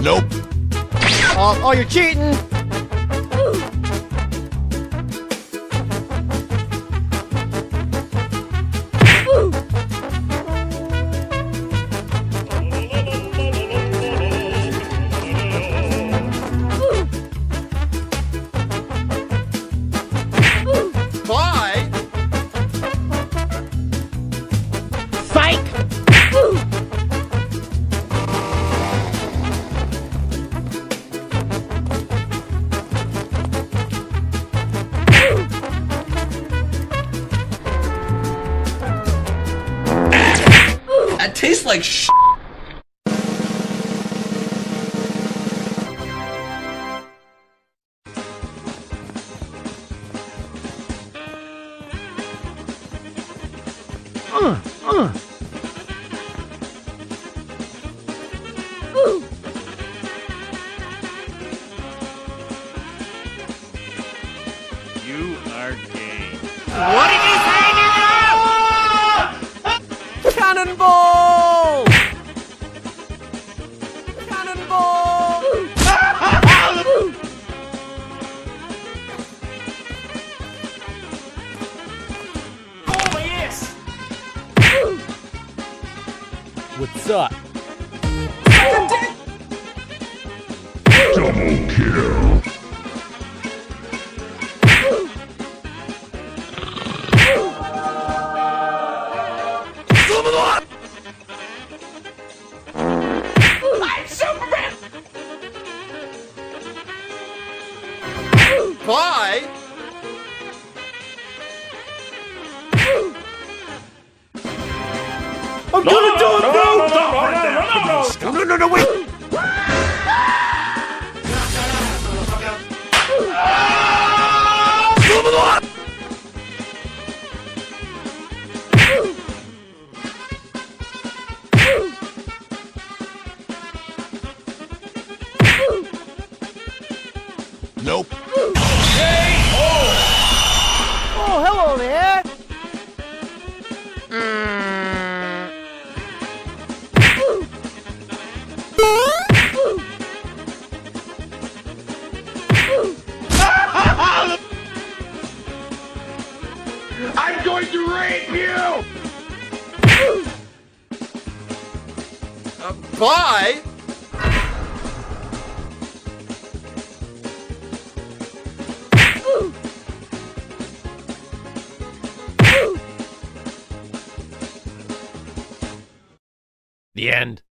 Nope. Oh, you're cheating! Bye. Psych! That tastes like sh. You are gay. What did you say now? Cannonball! Cannonball! Oh, yes! What's up? Double kill. I'm Superman. Bye. I'm gonna do it, No, wait! Nope. Oh, hello there! I'm going to rape you! Bye. The end.